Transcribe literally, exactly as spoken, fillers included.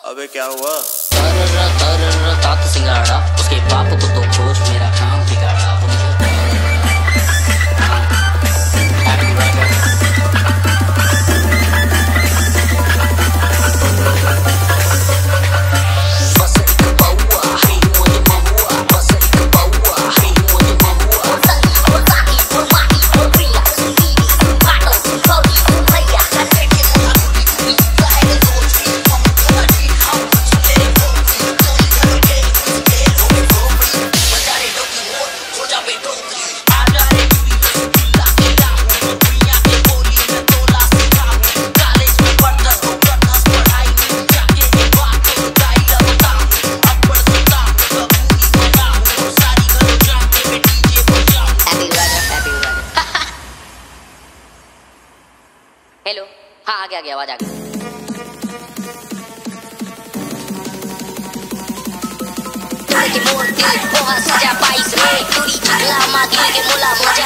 अबे क्या हुआ? तरर तरर तात सिंगाड़ा, उसके बाप को तो खोज, मेरा काम बिगाड़ा। हेलो, हाँ आ गया, आ गया, आवाज आ गई। बोलती बहुत सजा बाईस में, पूरी चिल्ला मांगी के मुला मजा